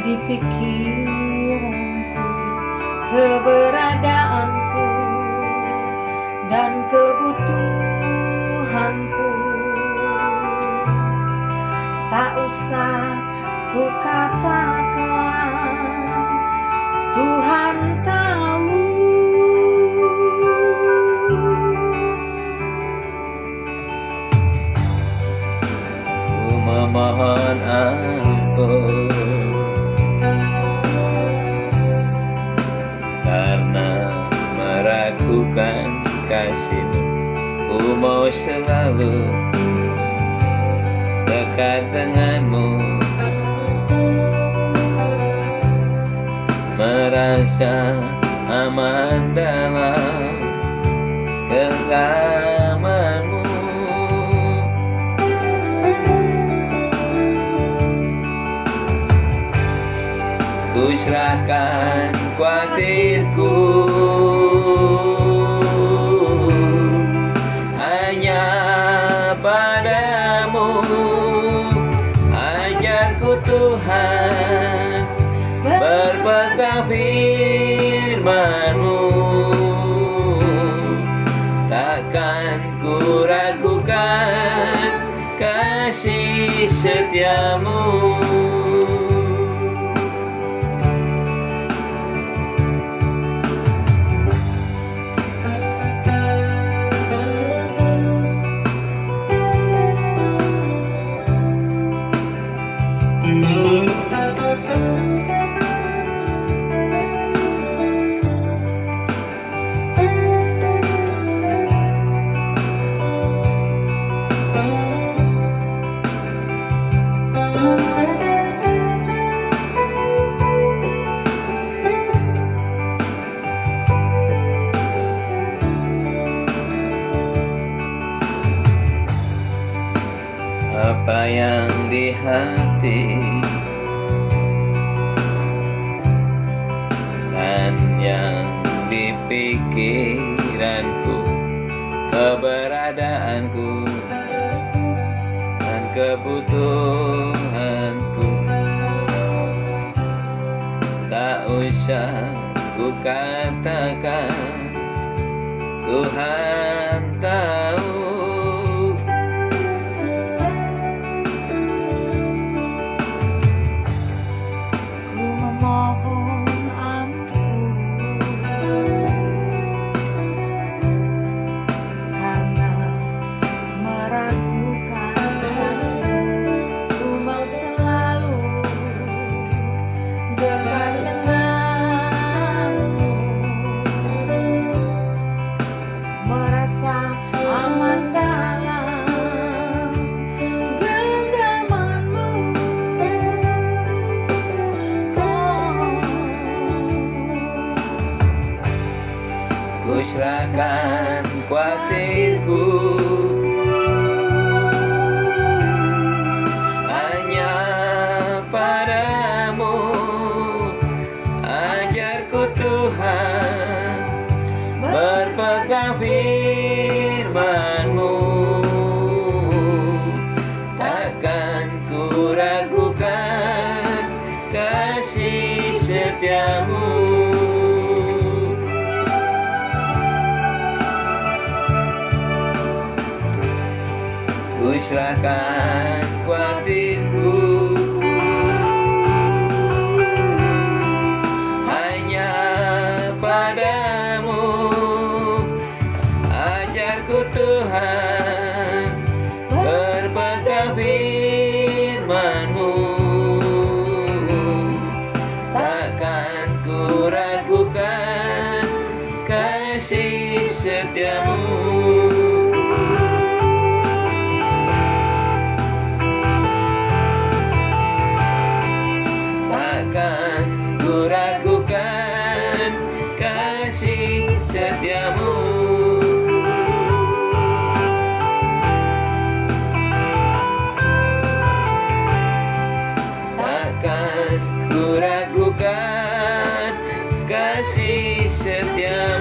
di pikiranku, keberadaanku dan kebutuhanku. Tak usah ku katakan, Tuhan tahu. Ku memohon ampun karena meragukan kasih-Mu. Ku mau selalu dekat dengan-Mu, merasa aman dalam genggaman-Mu. Ku serahkan kuatirku hanya padamu. Ajarku Tuhan berpegang firman-Mu, takkan ku ragukan kasih setia-Mu. Apa yang di hati dan yang di pikiranku, keberadaanku dan kebutuhanku, tak usah ku katakan, Tuhan tahu. Ku serahkan kuatirku hanya padamu. Ajarku Tuhan berpegang firman-Mu, takkan ku ragukan kasih setia-Mu. Ku serahkan kuatirku hanya padamu. Ajarku Tuhan berpegang firman-Mu, takkan ku ragukan kasih setia-Mu. Takkan ku ragukan kasih setia-Mu. Takkan ku ragukan kasih setia-Mu.